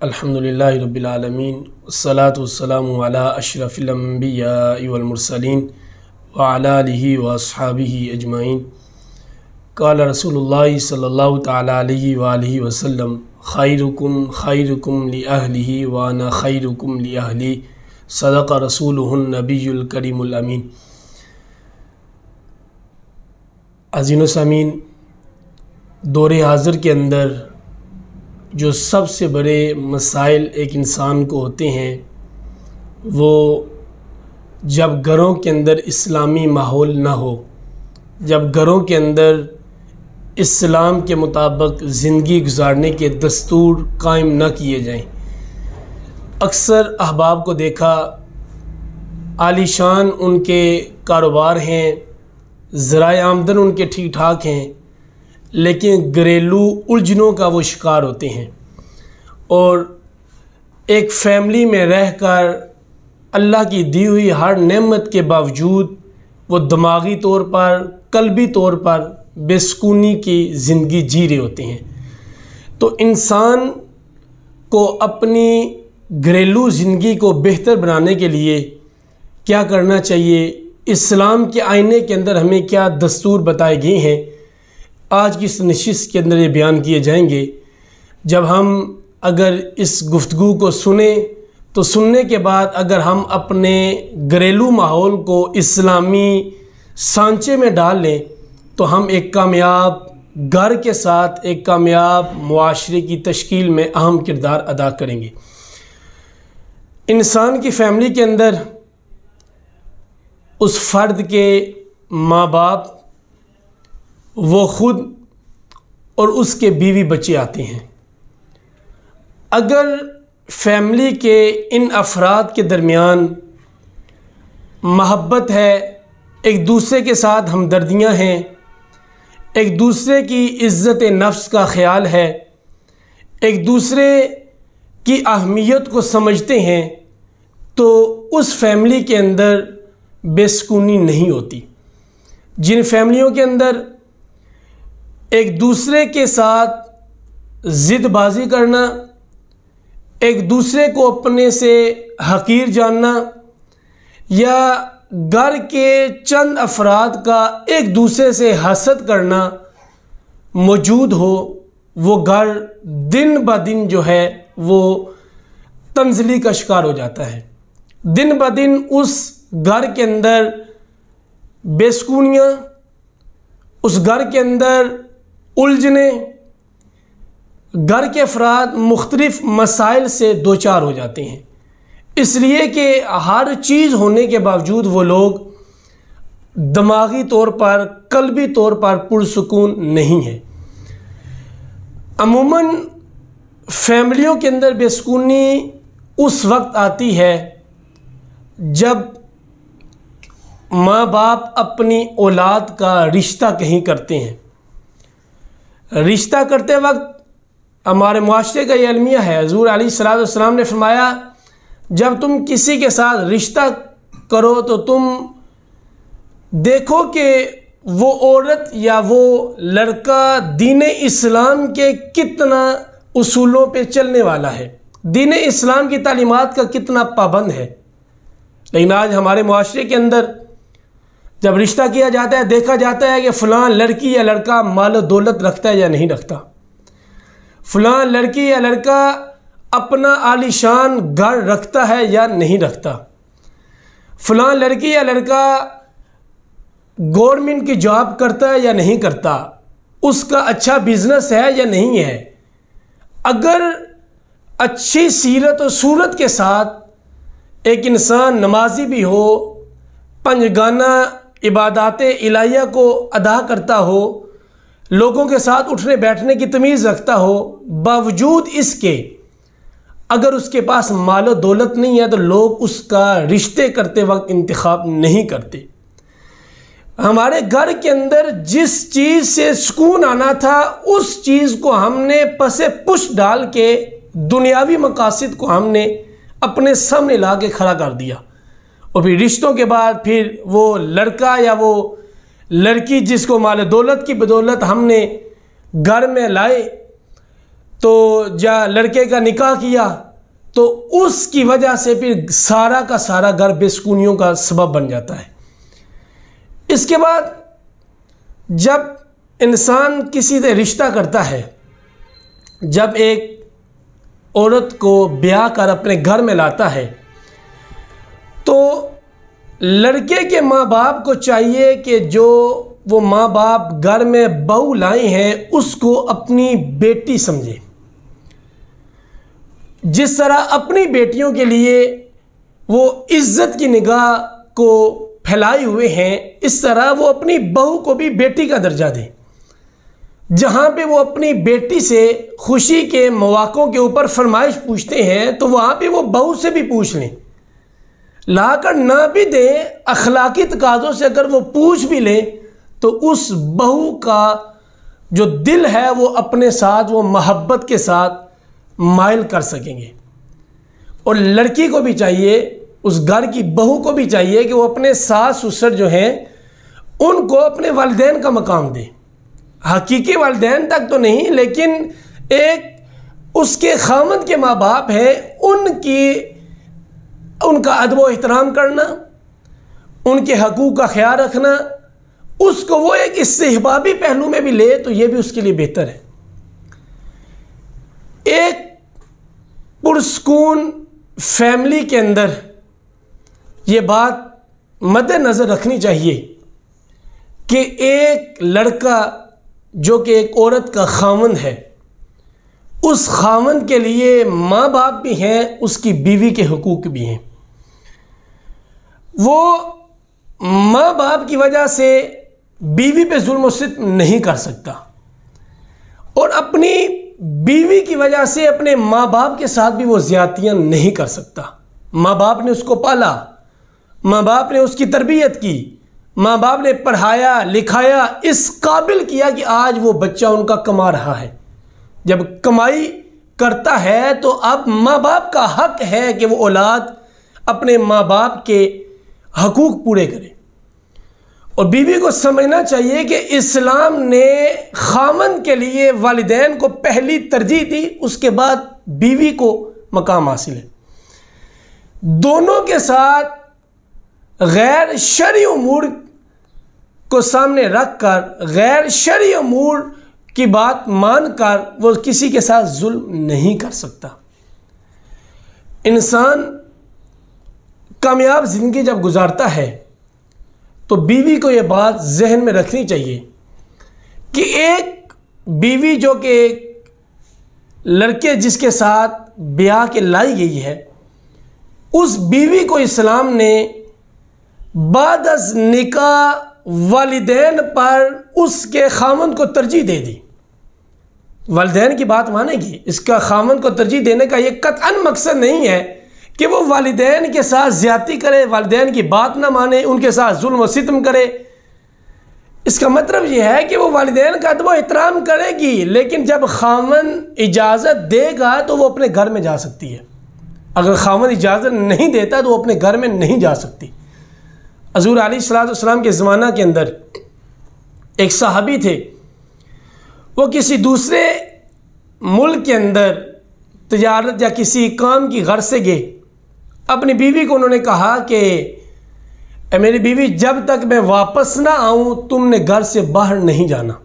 अल्हम्दुलिल्लाहि रब्बिल आलमीन वस्सलातु वस्सलामु अला अशरफिल अंबियाइ वल मुरसलीन व अला आलिहि व अस्हाबिहि अजमाइन। क़ाल रसूलुल्लाहि सल्लल्लाहु तआला अलैहि व आलिहि वसल्लम खैरुकुम खैरुकुम लि अहलिहि व अना खैरुकुम लि अहली, सदक़ रसूलुहुन नबियुल करीमुल अमीन। अज़ीज़ सामीन, दौरे हाज़िर के अंदर जो सबसे बड़े मसाइल एक इंसान को होते हैं वो जब घरों के अंदर इस्लामी माहौल ना हो, जब घरों के अंदर इस्लाम के मुताबिक ज़िंदगी गुजारने के दस्तूर कायम ना किए जाएं। अक्सर अहबाब को देखा, आलीशान उनके कारोबार हैं, ज़राए आमदन उनके ठीक ठाक हैं, लेकिन घरेलू उलझनों का वो शिकार होते हैं और एक फ़ैमिली में रहकर अल्लाह की दी हुई हर नेमत के बावजूद वो दिमागी तौर पर, कल्बी तौर पर बेसुकूनी की ज़िंदगी जी रहे होते हैं। तो इंसान को अपनी घरेलू ज़िंदगी को बेहतर बनाने के लिए क्या करना चाहिए, इस्लाम के आईने के अंदर हमें क्या दस्तूर बताए गए हैं, आज की इस नशिस्त के अंदर ये बयान किए जाएंगे। जब हम अगर इस गुफ्तगू को सुने तो सुनने के बाद अगर हम अपने घरेलू माहौल को इस्लामी सांचे में डाल लें तो हम एक कामयाब घर के साथ एक कामयाब मुआशरे की तश्कील में अहम किरदार अदा करेंगे। इंसान की फ़ैमिली के अंदर उस फ़र्द के माँ बाप, वो ख़ुद और उसके बीवी बच्चे आते हैं। अगर फ़ैमिली के इन अफराद के दरमियान महब्बत है, एक दूसरे के साथ हमदर्दियाँ हैं, एक दूसरे की इज़्ज़त नफ्स का ख़याल है, एक दूसरे की अहमियत को समझते हैं, तो उस फ़ैमिली के अंदर बेसुकूनी नहीं होती। जिन फ़ैमिलियों के अंदर एक दूसरे के साथ ज़िदबाज़ी करना, एक दूसरे को अपने से हकीर जानना या घर के चंद अफराद का एक दूसरे से हसद करना मौजूद हो, वो घर दिन ब दिन जो है वो तंज़ली का शिकार हो जाता है। दिन ब दिन उस घर के अंदर बेसुकूनियाँ, उस घर के अंदर उलझने, घर के अफराद मुख्तलिफ मसाइल से दो चार हो जाते हैं, इसलिए कि हर चीज़ होने के बावजूद वो लोग दिमागी तौर पर, कल्बी तौर पर पुरसुकून नहीं है। अमूमन फ़ैमिलियों के अंदर बेसुकूनी उस वक्त आती है जब माँ बाप अपनी औलाद का रिश्ता कहीं करते हैं। रिश्ता करते वक्त हमारे मुआशरे का ये अलमिया है, हुज़ूर अलैहिस्सलातु वस्सलाम ने फरमाया, जब तुम किसी के साथ रिश्ता करो तो तुम देखो कि वो औरत या वो लड़का दीन इस्लाम के कितना उसूलों पे चलने वाला है, दीन इस्लाम की तालीमात का कितना पाबंद है। लेकिन आज हमारे मुआशरे के अंदर जब रिश्ता किया जाता है, देखा जाता है कि फ़लाँ लड़की या लड़का माल दौलत रखता है या नहीं रखता, फ़लाँ लड़की या लड़का अपना आलीशान घर रखता है या नहीं रखता, फ़लाँ लड़की या लड़का गवर्नमेंट की जॉब करता है या नहीं करता, उसका अच्छा बिज़नेस है या नहीं है। अगर अच्छी सीरत और सूरत के साथ एक इंसान नमाजी भी हो, पंजगाना इबादत इलाहिया को अदा करता हो, लोगों के साथ उठने बैठने की तमीज़ रखता हो, बावजूद इसके अगर उसके पास मालो दौलत नहीं है तो लोग उसका रिश्ते करते वक्त इंतखाब नहीं करते। हमारे घर के अंदर जिस चीज़ से सुकून आना था उस चीज़ को हमने पसे पुश डाल के दुनियावी मकासद को हमने अपने सामने ला के खड़ा कर दिया, और फिर रिश्तों के बाद फिर वो लड़का या वो लड़की जिसको माल दौलत की बदौलत हमने घर में लाए तो या लड़के का निकाह किया तो उसकी वजह से फिर सारा का सारा घर बेसुकूनियों का सबब बन जाता है। इसके बाद जब इंसान किसी से रिश्ता करता है, जब एक औरत को ब्याह कर अपने घर में लाता है, तो लड़के के माँ बाप को चाहिए कि जो वो माँ बाप घर में बहू लाए हैं उसको अपनी बेटी समझे। जिस तरह अपनी बेटियों के लिए वो इज़्ज़त की निगाह को फैलाए हुए हैं, इस तरह वो अपनी बहू को भी बेटी का दर्जा दें। जहाँ पे वो अपनी बेटी से खुशी के मौक़ों के ऊपर फरमाइश पूछते हैं तो वहाँ पे वो बहू से भी पूछ लें। लाकर ना भी दें, अखलाकी तकाज़ों से अगर वो पूछ भी लें तो उस बहू का जो दिल है वो अपने साथ वो मोहब्बत के साथ माइल कर सकेंगे। और लड़की को भी चाहिए, उस घर की बहू को भी चाहिए कि वो अपने सास ससुर जो हैं उनको अपने वालिदैन का मकाम दें। हकीकी वालिदैन तक तो नहीं, लेकिन एक उसके खामद के माँ बाप हैं, उनका अदब व एहतराम करना, उनके हकूक़ का ख्याल रखना, उसको वो एक इस्तिहबाबी पहलू में भी ले तो ये भी उसके लिए बेहतर है। एक पुरसकून फैमिली के अंदर ये बात मद्देनज़र रखनी चाहिए कि एक लड़का जो कि एक औरत का खामन है, उस खामन के लिए माँ बाप भी हैं, उसकी बीवी के हुकूक भी हैं। वो माँ बाप की वजह से बीवी पे जुल्म व सितम नहीं कर सकता और अपनी बीवी की वजह से अपने माँ बाप के साथ भी वो ज़्यादतियाँ नहीं कर सकता। माँ बाप ने उसको पाला, माँ बाप ने उसकी तरबियत की, माँ बाप ने पढ़ाया लिखाया, इस काबिल किया कि आज वो बच्चा उनका कमा रहा है। जब कमाई करता है तो अब माँ बाप का हक है कि वो औलाद अपने माँ बाप के हकूक़ पूरे करे। और बीवी को समझना चाहिए कि इस्लाम ने खामन के लिए वालिदैन को पहली तरजीह दी, उसके बाद बीवी को मकाम हासिल है। दोनों के साथ गैर शरई उमूर को सामने रख कर, गैर शरई उमूर की बात मानकर वो किसी के साथ जुल्म नहीं कर सकता। इंसान कामयाब ज़िंदगी जब गुजारता है तो बीवी को ये बात जहन में रखनी चाहिए कि एक बीवी जो कि एक लड़के जिसके साथ ब्याह के लाई गई है, उस बीवी को इस्लाम ने बाद अज़ निकाह वालिदैन पर उसके खामन को तरजीह दे दी। वालिदैन की बात मानेगी, इसका खामन को तरजीह देने का ये कतअन मकसद नहीं है कि वो वालिदैन के साथ ज़्यादती करे, वालिदैन की बात ना माने, उनके साथ जुल्म व सितम करे। इसका मतलब ये है कि वो वालिदैन का अदब व एहतराम करेगी, लेकिन जब खामन इजाज़त देगा तो वो अपने घर में जा सकती है। अगर खामन इजाज़त नहीं देता तो वो अपने घर में नहीं जा सकती। हज़ूर अलैहिस्सलाम के ज़माना के अंदर एक सहाबी थे, वो किसी दूसरे मुल्क के अंदर तिजारत या किसी काम की गर्ज से गए। अपनी बीवी को उन्होंने कहा कि मेरी बीवी, जब तक मैं वापस ना आऊँ तुमने घर से बाहर नहीं जाना।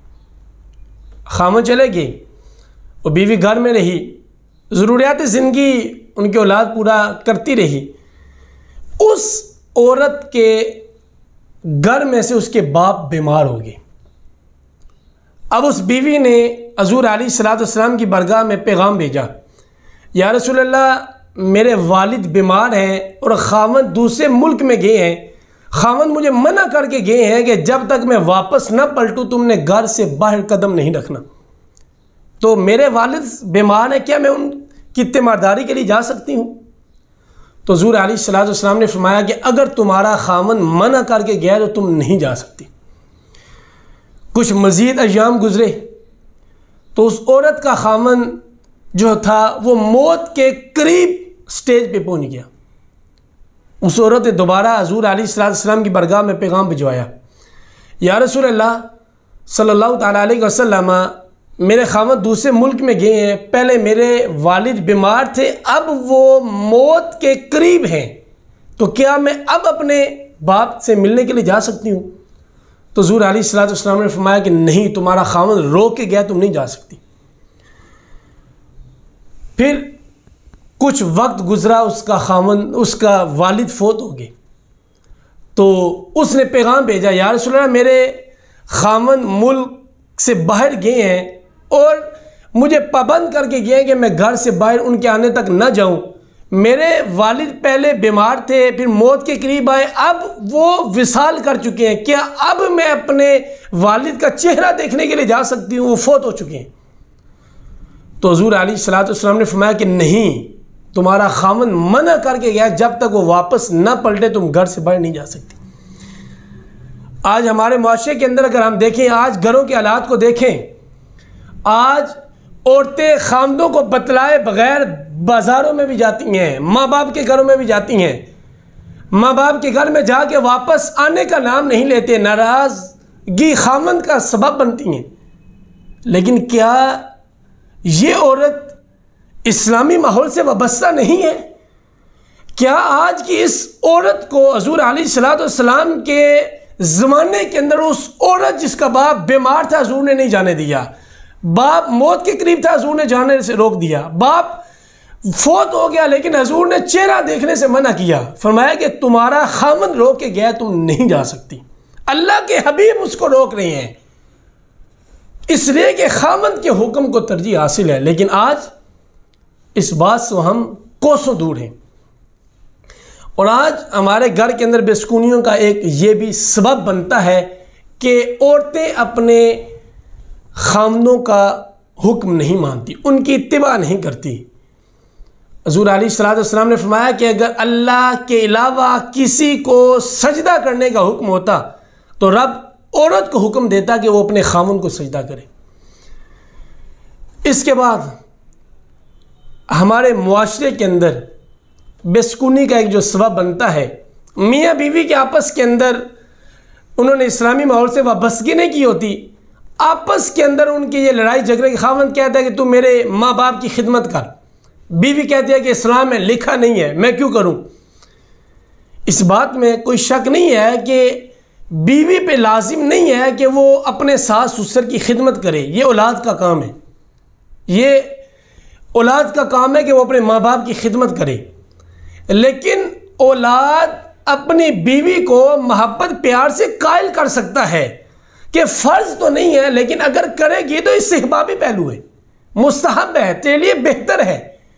खामन चले गए और बीवी घर में रही, ज़रूरियात ज़िंदगी उनकी औलाद पूरा करती रही। उस औरत के घर में से उसके बाप बीमार हो गए। अब उस बीवी ने हज़ूर अलैहिस्सलाम की बरगाह में पैगाम भेजा, या रसूल अल्लाह, मेरे वालिद बीमार हैं और खामन दूसरे मुल्क में गए हैं। खामन मुझे मना करके गए हैं कि जब तक मैं वापस न पलटूँ तुमने घर से बाहर कदम नहीं रखना। तो मेरे वालिद बीमार हैं, क्या मैं उनकी तीमारदारी के लिए जा सकती हूँ? तो हज़ूर अलैहिस्सलाम ने फरमाया कि अगर तुम्हारा खामन मना करके गया तो तुम नहीं जा सकती। कुछ मज़ीद अय्याम गुज़रे तो उस औरत का खामन जो था वो मौत के करीब स्टेज पे पहुंच गया। उस औरत ने दोबारा हज़ूर अलैहिस्सलाम की बरगाह में पैगाम भिजवाया, या रसूल अल्लाह सल्लल्लाहु तआला अलैहि वसल्लम, मेरे खामद दूसरे मुल्क में गए हैं, पहले मेरे वालिद बीमार थे, अब वो मौत के करीब हैं, तो क्या मैं अब अपने बाप से मिलने के लिए जा सकती हूँ? तो हुज़ूर अलैहिस्सलाम ने फरमाया कि नहीं, तुम्हारा खामद रो के गया, तुम नहीं जा सकती। फिर कुछ वक्त गुजरा, उसका वालिद फोत हो गए, तो उसने पैगाम भेजा, या रसूल अल्लाह, मेरे खामद मुल्क से बाहर गए हैं और मुझे पाबंद करके गए हैं कि मैं घर से बाहर उनके आने तक न जाऊं। मेरे वालिद पहले बीमार थे, फिर मौत के करीब आए, अब वो विसाल कर चुके हैं, क्या अब मैं अपने वालिद का चेहरा देखने के लिए जा सकती हूँ? वो फोत हो चुके हैं। तो हुज़ूर अलैहिस्सलाम ने फरमाया कि नहीं, तुम्हारा खामद मना करके गया, जब तक वो वापस न पलटे तुम घर से बाहर नहीं जा सकती। आज हमारे माशरे के अंदर अगर हम देखें, आज घरों के हालात को देखें, आज औरतें खामदों को बतलाए बगैर बाज़ारों में भी जाती हैं, माँ बाप के घरों में भी जाती हैं, माँ बाप के घर में जाके वापस आने का नाम नहीं लेते, नाराज़गी खामद का सबब बनती हैं। लेकिन क्या ये औरत इस्लामी माहौल से वाबस्ता नहीं है? क्या आज की इस औरत को हुज़ूर अलैहिस्सलाम के ज़माने के अंदर उस औरत जिसका बाप बीमार था हुज़ूर ने नहीं जाने दिया, बाप मौत के करीब था हुज़ूर ने जाने से रोक दिया, बाप फोत हो गया लेकिन हुज़ूर ने चेहरा देखने से मना किया, फरमाया कि तुम्हारा खामद रोक के गया, तुम नहीं जा सकती। अल्लाह के हबीब उसको रोक रहे हैं, इसलिए कि खामद के हुक्म को तरजीह हासिल है। लेकिन आज इस बात से हम कोसों दूर हैं, और आज हमारे घर के अंदर बेसुकूनियों का एक ये भी सबब बनता है कि औरतें अपने खामदों का हुक्म नहीं मानती, उनकी इत्तिबा नहीं करती। हुज़ूर अलैहिस्सलाम ने फरमाया कि अगर अल्लाह के अलावा किसी को सजदा करने का हुक्म होता तो रब औरत को हुक्म देता कि वो अपने खामद को सजदा करे। इसके बाद हमारे मुआशरे के अंदर बेसुकूनी का एक जो सबब बनता है, मियाँ बीवी के आपस के अंदर उन्होंने इस्लामी माहौल से वाबस्तगी नहीं की होती, आपस के अंदर उनकी ये लड़ाई झगड़े की, खामद कहता है कि तू मेरे माँ बाप की खिदमत कर, बीवी कहती है कि इस्लाम में लिखा नहीं है, मैं क्यों करूं। इस बात में कोई शक नहीं है कि बीवी पे लाजिम नहीं है कि वो अपने सास ससुर की खिदमत करे, ये औलाद का काम है, ये औलाद का काम है कि वो अपने माँ बाप की खिदमत करे। लेकिन औलाद अपनी बीवी को मोहब्बत प्यार से कायल कर सकता है कि फ़र्ज़ तो नहीं है, लेकिन अगर करेगी तो इससे इस्तिहबाबी पहलू है, मुस्तहब है, तेरे लिए बेहतर है।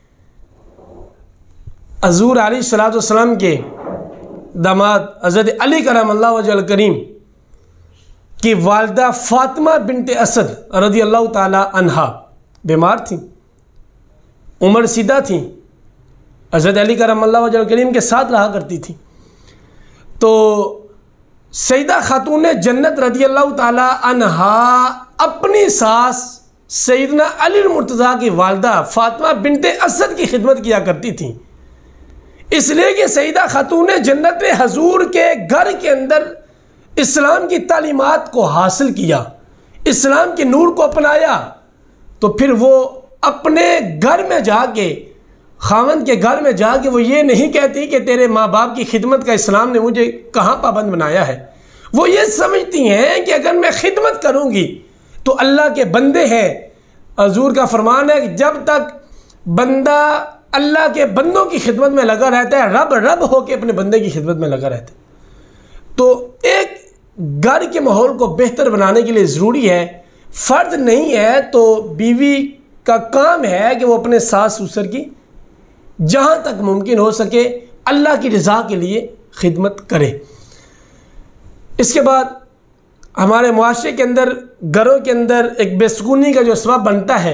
हुज़ूर अलैहिस्सलाम के दामाद हज़रत अली करमल्लाहु वजहल करीम की वालिदा फ़ातिमा बिन्त असद रज़ियल्लाहु ताला अन्हा बीमार थी, उम्र सीधा थी, हज़रत अली करमल्लाहु वजहल करीम के साथ रहा करती थी। तो सईदा खातून जन्नत रज़ियल्लाहु ताला अन्हा अपनी सास सैयदना अली मुर्तज़ा की वालिदा फ़ातिमा बिन्त असद की खिदमत किया करती थी, इसलिए कि सईदा खातून जन्नत ने हजूर के घर के अंदर इस्लाम की तालीमात को हासिल किया, इस्लाम के नूर को अपनाया। तो फिर वो अपने घर में जाके, खामन के घर में जाके वो ये नहीं कहती कि तेरे माँ बाप की खिदमत का इस्लाम ने मुझे कहाँ पाबंद बनाया है। वो ये समझती हैं कि अगर मैं खिदमत करूँगी तो अल्लाह के बंदे हैं। हजूर का फरमान है कि जब तक बंदा अल्लाह के बंदों की खिदमत में लगा रहता है, रब रब होकर अपने बंदे की खिदमत में लगा रहता है। तो एक घर के माहौल को बेहतर बनाने के लिए ज़रूरी है, फ़र्ज नहीं है तो बीवी का काम है कि वो अपने सास ससुर की जहाँ तक मुमकिन हो सके अल्लाह की रज़ा के लिए खिदमत करे। इसके बाद हमारे मुआशरे के अंदर, घरों के अंदर एक बेसुकूनी का जो सबब बनता है,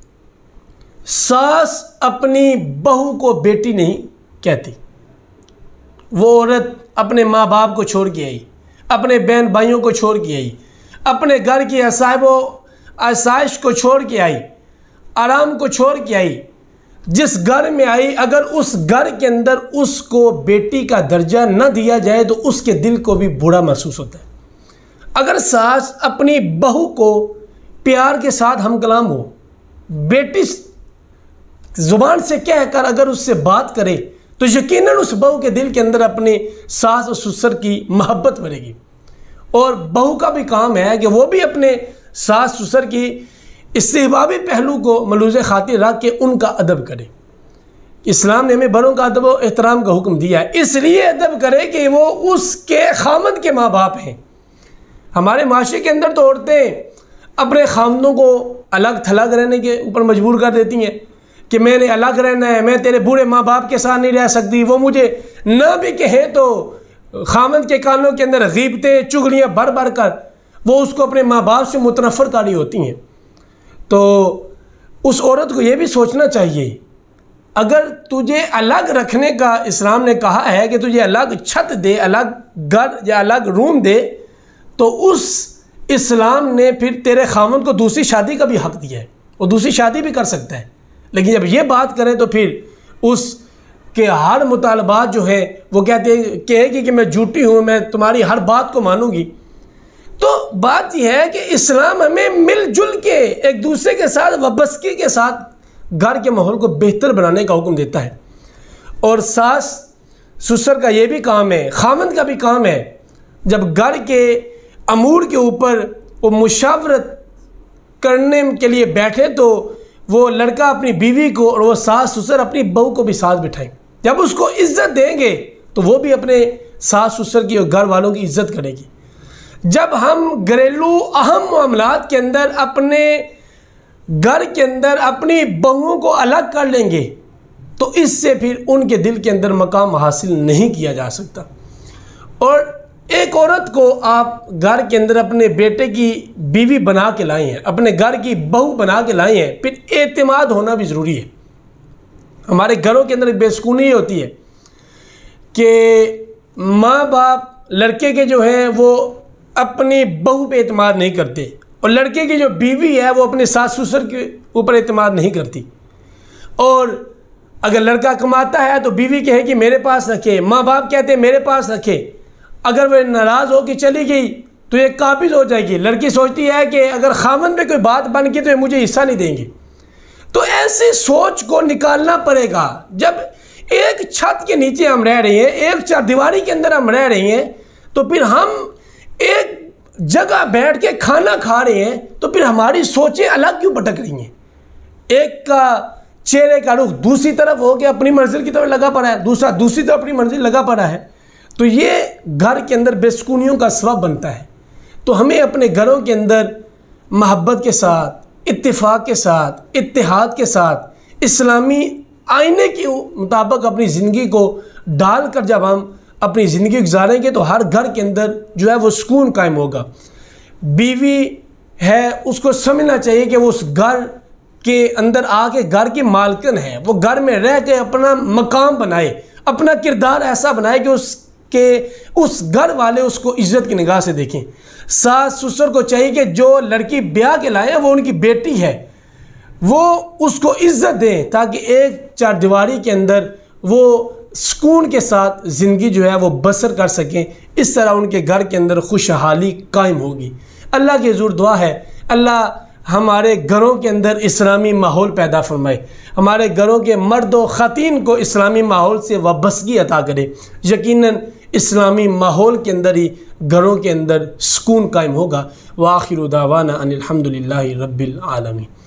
सास अपनी बहू को बेटी नहीं कहती। वो औरत अपने माँ बाप को छोड़ के आई, अपने बहन भाइयों को छोड़ के आई, अपने घर की आसाइश को छोड़ के आई, आराम को छोड़ के आई। जिस घर में आई, अगर उस घर के अंदर उसको बेटी का दर्जा न दिया जाए तो उसके दिल को भी बुरा महसूस होता है। अगर सास अपनी बहू को प्यार के साथ हम कलाम हो, बेटी ज़ुबान से कह कर अगर उससे बात करे तो यकीनन उस बहू के दिल के अंदर अपने सास और ससुर की मोहब्बत बढ़ेगी। और बहू का भी काम है कि वो भी अपने सास ससुर की इस्तिहबाबी पहलू को मलूज़ खातिर रख के उनका अदब करे। इस्लाम ने हमें बड़ों का अदब और एहतराम का हुक्म दिया है, इसलिए अदब करे कि वो उसके खामद के माँ बाप हैं। हमारे माशरे के अंदर तो औरतें अपने खामदों को अलग थलग रहने के ऊपर मजबूर कर देती हैं कि मैंने अलग रहना है, मैं तेरे बूढ़े माँ बाप के साथ नहीं रह सकती। वो मुझे न भी कहें तो खामद के कानों के अंदर गीबतें चुगलियाँ भर भर कर वो उसको अपने माँ बाप से मुतनफ़्फ़र होती हैं। तो उस औरत को ये भी सोचना चाहिए, अगर तुझे अलग रखने का इस्लाम ने कहा है कि तुझे अलग छत दे, अलग घर या अलग रूम दे, तो उस इस्लाम ने फिर तेरे खामद को दूसरी शादी का भी हक़ दिया है, वो दूसरी शादी भी कर सकता है। लेकिन जब ये बात करें तो फिर उसके हर मुतालबात जो है वो कहेगी कि मैं झूठी हूँ, मैं तुम्हारी हर बात को मानूंगी। तो बात यह है कि इस्लाम हमें मिलजुल के एक दूसरे के साथ वाबस्तगी के साथ घर के माहौल को बेहतर बनाने का हुक्म देता है। और सास ससुर का ये भी काम है, खामद का भी काम है, जब घर के अमूर के ऊपर वो मुशावरत करने के लिए बैठे तो वो लड़का अपनी बीवी को और वो सास ससुर अपनी बहू को भी साथ बिठाएं। जब उसको इज़्ज़त देंगे तो वो भी अपने सास ससुर की और घर वालों की इज़्ज़त करेगी। जब हम घरेलू अहम मामलात के अंदर अपने घर के अंदर अपनी बहुओं को अलग कर लेंगे तो इससे फिर उनके दिल के अंदर मकाम हासिल नहीं किया जा सकता। और एक औरत को आप घर के अंदर अपने बेटे की बीवी बना के लाए हैं, अपने घर की बहू बना के लाए हैं, फिर एतमाद होना भी ज़रूरी है। हमारे घरों के अंदर एक बेसुकूनी होती है कि माँ बाप लड़के के जो हैं वो अपनी बहू पे एतमाद नहीं करते और लड़के की जो बीवी है वो अपने सास ससुर के ऊपर एतमाद नहीं करती। और अगर लड़का कमाता है तो बीवी कहे कि मेरे पास रखे, माँ बाप कहते हैं मेरे पास रखे। अगर वह नाराज़ हो कि चली गई तो ये काबिज हो जाएगी। लड़की सोचती है कि अगर खामन पे कोई बात बन गई तो ये मुझे हिस्सा नहीं देंगे। तो ऐसी सोच को निकालना पड़ेगा। जब एक छत के नीचे हम रह रहे हैं, एक चारदीवारी के अंदर हम रह रहे हैं, तो फिर हम एक जगह बैठ के खाना खा रहे हैं तो फिर हमारी सोचें अलग क्यों भटक रही हैं। एक का चेहरे का रुख दूसरी तरफ हो के अपनी मंजिल की तरफ लगा पड़ा है, दूसरा दूसरी तरफ अपनी मंजिल लगा पड़ा है, तो ये घर के अंदर बेसुकूनियों का सबब बनता है। तो हमें अपने घरों के अंदर मोहब्बत के साथ, इत्तेफाक के साथ, इत्तेहाद के साथ इस्लामी आईने के मुताबिक अपनी ज़िंदगी को डाल कर जब हम अपनी ज़िंदगी गुजारेंगे तो हर घर के अंदर जो है वो सुकून कायम होगा। बीवी है उसको समझना चाहिए कि वो उस घर के अंदर आके घर की मालकिन है, वो घर में रह के अपना मकाम बनाए, अपना किरदार ऐसा बनाए कि उस घर वाले उसको इज़्ज़त की निगाह से देखें। सास ससुर को चाहिए कि जो लड़की ब्याह के लाए वो उनकी बेटी है, वो उसको इज़्ज़त दें ताकि एक चारदीवारी के अंदर वो सुकून के साथ ज़िंदगी जो है वो बसर कर सकें। इस तरह उनके घर के अंदर खुशहाली कायम होगी। अल्लाह की ज़रूर दुआ है अल्लाह हमारे घरों के अंदर इस्लामी माहौल पैदा फरमाए, हमारे घरों के मर्द व ख़वातीन को इस्लामी माहौल से वाबस्तगी अता करे। यकीनन इस्लामी माहौल के अंदर ही घरों के अंदर सुकून कायम होगा। व आखिरु दावाना अनिल हम्दुलिल्लाहि रब्बिल आलमीन।